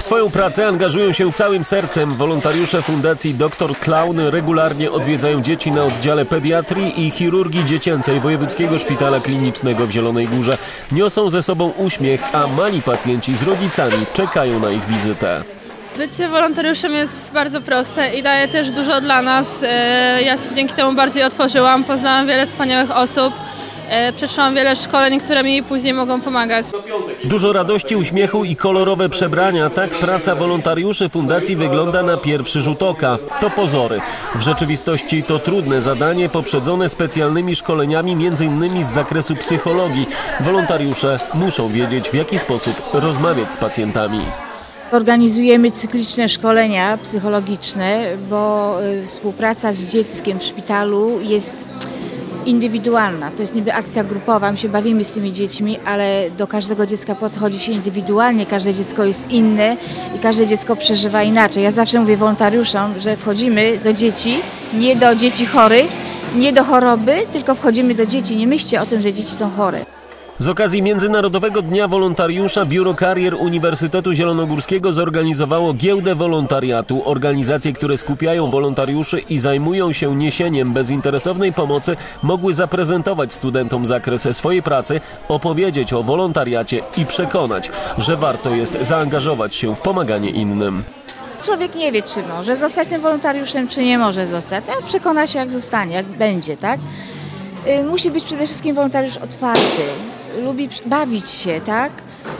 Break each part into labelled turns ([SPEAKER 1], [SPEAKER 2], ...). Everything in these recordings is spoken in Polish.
[SPEAKER 1] swoją pracę angażują się całym sercem. Wolontariusze Fundacji Dr Clown regularnie odwiedzają dzieci na oddziale pediatrii i chirurgii dziecięcej Wojewódzkiego Szpitala Klinicznego w Zielonej Górze. Niosą ze sobą uśmiech, a mali pacjenci z rodzicami czekają na ich wizytę.
[SPEAKER 2] Bycie wolontariuszem jest bardzo proste i daje też dużo dla nas. Ja się dzięki temu bardziej otworzyłam, poznałam wiele wspaniałych osób. Przeszłam wiele szkoleń, które mi później mogą pomagać.
[SPEAKER 1] Dużo radości, uśmiechu i kolorowe przebrania. Tak praca wolontariuszy fundacji wygląda na pierwszy rzut oka. To pozory. W rzeczywistości to trudne zadanie poprzedzone specjalnymi szkoleniami, m.in. z zakresu psychologii. Wolontariusze muszą wiedzieć, w jaki sposób rozmawiać z pacjentami.
[SPEAKER 3] Organizujemy cykliczne szkolenia psychologiczne, bo współpraca z dzieckiem w szpitalu jest indywidualna. To jest niby akcja grupowa, my się bawimy z tymi dziećmi, ale do każdego dziecka podchodzi się indywidualnie, każde dziecko jest inne i każde dziecko przeżywa inaczej. Ja zawsze mówię wolontariuszom, że wchodzimy do dzieci, nie do dzieci chorych, nie do choroby, tylko wchodzimy do dzieci. Nie myślcie o tym, że dzieci są chore.
[SPEAKER 1] Z okazji Międzynarodowego Dnia Wolontariusza Biuro Karier Uniwersytetu Zielonogórskiego zorganizowało Giełdę Wolontariatu. Organizacje, które skupiają wolontariuszy i zajmują się niesieniem bezinteresownej pomocy, mogły zaprezentować studentom zakres swojej pracy, opowiedzieć o wolontariacie i przekonać, że warto jest zaangażować się w pomaganie innym.
[SPEAKER 3] Człowiek nie wie, czy może zostać tym wolontariuszem, czy nie może zostać, a przekona się, jak zostanie, jak będzie, tak? Musi być przede wszystkim wolontariusz otwarty, lubi bawić się, tak?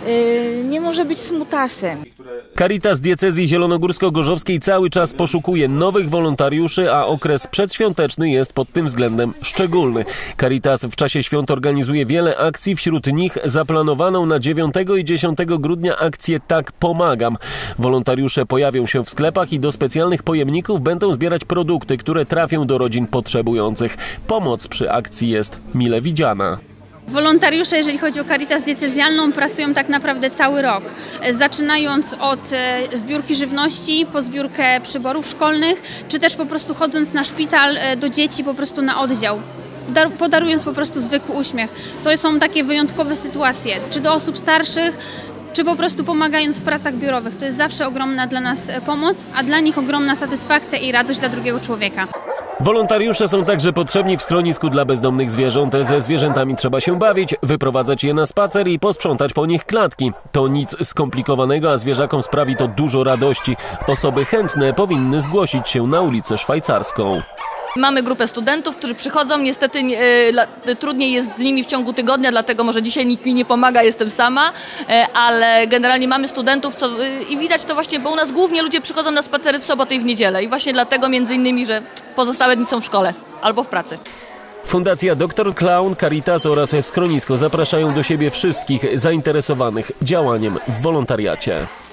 [SPEAKER 3] Nie może być smutasem.
[SPEAKER 1] Caritas Diecezji Zielonogórsko-Gorzowskiej cały czas poszukuje nowych wolontariuszy, a okres przedświąteczny jest pod tym względem szczególny. Caritas w czasie świąt organizuje wiele akcji, wśród nich zaplanowaną na 9 i 10 grudnia akcję Tak Pomagam. Wolontariusze pojawią się w sklepach i do specjalnych pojemników będą zbierać produkty, które trafią do rodzin potrzebujących. Pomoc przy akcji jest mile widziana.
[SPEAKER 2] Wolontariusze, jeżeli chodzi o Caritas diecezjalną, pracują tak naprawdę cały rok. Zaczynając od zbiórki żywności, po zbiórkę przyborów szkolnych, czy też po prostu chodząc na szpital do dzieci, po prostu na oddział. Podarując po prostu zwykły uśmiech. To są takie wyjątkowe sytuacje, czy do osób starszych, czy po prostu pomagając w pracach biurowych. To jest zawsze ogromna dla nas pomoc, a dla nich ogromna satysfakcja i radość dla drugiego człowieka.
[SPEAKER 1] Wolontariusze są także potrzebni w schronisku dla bezdomnych zwierząt. Ze zwierzętami trzeba się bawić, wyprowadzać je na spacer i posprzątać po nich klatki. To nic skomplikowanego, a zwierzakom sprawi to dużo radości. Osoby chętne powinny zgłosić się na ulicę Szwajcarską.
[SPEAKER 4] Mamy grupę studentów, którzy przychodzą, niestety trudniej jest z nimi w ciągu tygodnia, dlatego może dzisiaj nikt mi nie pomaga, jestem sama, ale generalnie mamy studentów i widać to właśnie, bo u nas głównie ludzie przychodzą na spacery w sobotę i w niedzielę i właśnie dlatego między innymi, że pozostałe dni są w szkole albo w pracy.
[SPEAKER 1] Fundacja Dr Clown, Caritas oraz Schronisko zapraszają do siebie wszystkich zainteresowanych działaniem w wolontariacie.